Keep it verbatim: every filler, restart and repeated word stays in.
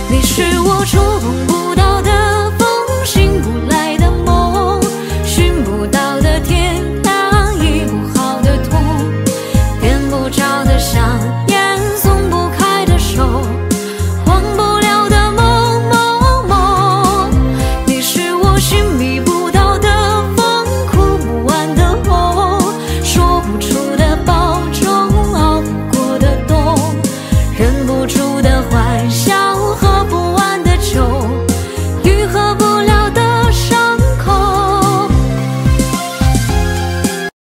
你是我触碰不到的风，醒不来的梦，寻不到的天堂，医不好的痛，点不着的香烟，松不开的手，忘不了的梦梦梦。你是我寻觅不到的风，哭不完的红，说不出的保重，熬不过的冬，忍不住的